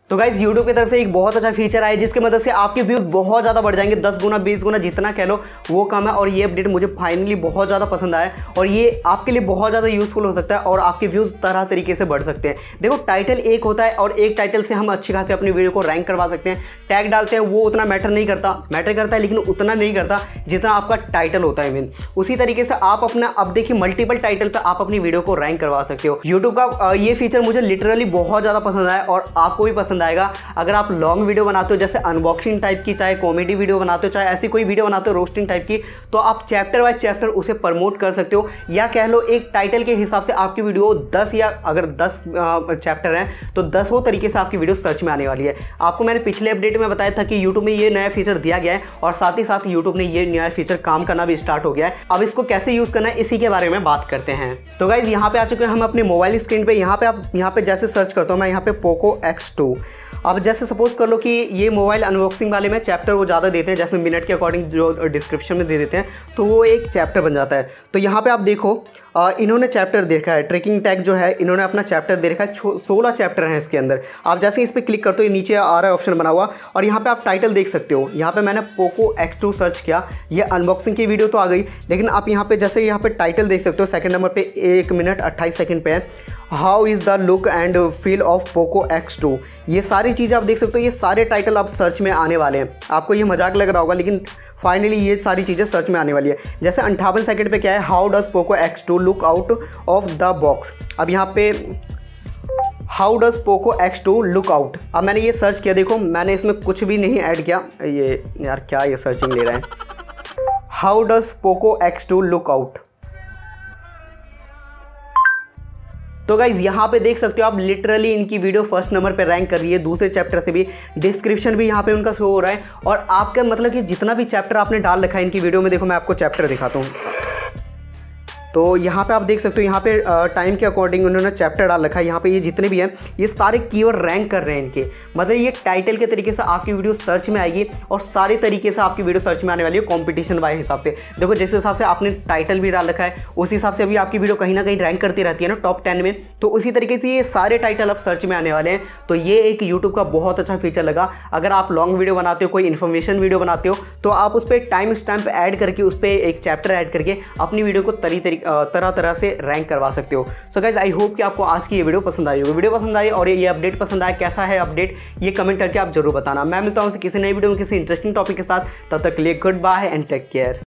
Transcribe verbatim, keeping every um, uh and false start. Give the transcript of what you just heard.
तो guys YouTube की तरफ से एक बहुत अच्छा फीचर आया जिसकी मदद से आपके व्यूज़ बहुत ज़्यादा बढ़ जाएंगे, दस गुना बीस गुना जितना कह लो वो कम है। और ये अपडेट मुझे फाइनली बहुत ज़्यादा पसंद आया और ये आपके लिए बहुत ज़्यादा यूज़फुल हो सकता है और आपके व्यूज़ तरह तरीके से बढ़ सकते हैं। देखो, टाइटल एक होता है और एक टाइटल से हम अच्छी खासी अपनी वीडियो को रैंक करवा सकते हैं। टैग डालते हैं वो उतना मैटर नहीं करता, मैटर करता है लेकिन उतना नहीं करता जितना आपका टाइटल होता है मेन। उसी तरीके से आप अपना अब देखिए मल्टीपल टाइटल पर आप अपनी वीडियो को रैंक करवा सकते हो। यूट्यूब का ये फीचर मुझे लिटरली बहुत ज़्यादा पसंद आया और आपको भी पसंद आएगा। अगर आप लॉन्ग वीडियो बनाते हो जैसे अनबॉक्सिंग टाइप की, चाहे कॉमेडी वीडियो बनाते हो, चाहे ऐसी कोई वीडियो बनाते हो रोस्टिंग टाइप की, तो आप चैप्टर बाय चैप्टर उसे प्रमोट कर सकते हो। या कह लो एक टाइटल के हिसाब से आपकी वीडियो दस या अगर दस चैप्टर हैं तो दसों तरीके से आपकी वीडियो सर्च में आने वाली है। आपको मैंने पिछले अपडेट में बताया था कि यूट्यूब में ये नया फीचर दिया गया है और साथ ही साथ यूट्यूब ने ये नया फीचर काम करना भी स्टार्ट हो गया है। अब इसको कैसे यूज़ करना है इसी के बारे में बात करते हैं। तो गाइज यहाँ पे आ चुके हैं हम अपने मोबाइल स्क्रीन पे। यहाँ पे आप यहाँ पे जैसे सर्च करता हूँ मैं यहाँ पे पोको एक्स टू। अब जैसे सपोज कर लो कि ये मोबाइल अनबॉक्सिंग वाले में चैप्टर वो ज़्यादा देते हैं, जैसे मिनट के अकॉर्डिंग जो डिस्क्रिप्शन में दे देते हैं, तो वो एक चैप्टर बन जाता है। तो यहाँ पे आप देखो आ, इन्होंने चैप्टर देखा है, ट्रैकिंग टैग जो है इन्होंने अपना चैप्टर दे रखा है। सोलह चैप्टर हैं इसके अंदर। आप जैसे इस पर क्लिक करते हो नीचे आ रहा है ऑप्शन बना हुआ और यहाँ पे आप टाइटल देख सकते हो। यहाँ पे मैंने पोको एक्स टू सर्च किया, ये अनबॉक्सिंग की वीडियो तो आ गई, लेकिन आप यहाँ पे जैसे यहाँ पे टाइटल देख सकते हो सेकंड नंबर पे एक मिनट अट्ठाईस सेकंड पे है, how is the look and feel of Poco X two. ये सारी चीज़ें आप देख सकते हो, ये सारे टाइटल आप सर्च में आने वाले हैं। आपको ये मजाक लग रहा होगा लेकिन फाइनली ये सारी चीज़ें सर्च में आने वाली है। जैसे अंठावन सेकंड पे क्या है, how does Poco X two look out of the box. अब यहाँ पे how does Poco X two look out. अब मैंने ये सर्च किया, देखो मैंने इसमें कुछ भी नहीं ऐड किया। ये यार क्या ये सर्चिंग ले रहा है, how does Poco X two look out. तो गाइज यहाँ पे देख सकते हो आप लिटरली इनकी वीडियो फर्स्ट नंबर पे रैंक कर रही है, दूसरे चैप्टर से भी। डिस्क्रिप्शन भी यहाँ पे उनका शो हो रहा है और आपका मतलब कि जितना भी चैप्टर आपने डाल रखा है इनकी वीडियो में, देखो मैं आपको चैप्टर दिखाता हूँ। तो यहाँ पे आप देख सकते हो, यहाँ पे टाइम के अकॉर्डिंग उन्होंने चैप्टर डाल रखा है। यहाँ पे ये जितने भी हैं ये सारे कीवर्ड रैंक कर रहे हैं इनके, मतलब ये टाइटल के तरीके से आपकी वीडियो सर्च में आएगी और सारे तरीके से आपकी वीडियो सर्च में आने वाली है कॉम्पिटिशन वाले हिसाब से। देखो जिस हिसाब से आपने टाइटल भी डाल रखा है उस हिसाब से अभी आपकी वीडियो कहीं ना कहीं रैंक करती रहती है ना टॉप टेन में, तो उसी तरीके से ये सारे टाइटल अब सर्च में आने वाले हैं। तो ये एक यूट्यूब का बहुत अच्छा फीचर लगा। अगर आप लॉन्ग वीडियो बनाते हो, कोई इन्फॉर्मेशन वीडियो बनाते हो, तो आप उस पर टाइम स्टैम्प ऐड करके उस पर एक चैप्टर ऐड करके अपनी वीडियो को तरी तरी तरह तरह से रैंक करवा सकते हो। सो गाइज आई होप कि आपको आज की ये वीडियो पसंद आई होगी। वीडियो पसंद आई और ये अपडेट पसंद आया, कैसा है अपडेट ये कमेंट करके आप जरूर बताना। मैं मिलता हूं किसी नई वीडियो में किसी इंटरेस्टिंग टॉपिक के साथ। तब तक के लिए goodbye and take care.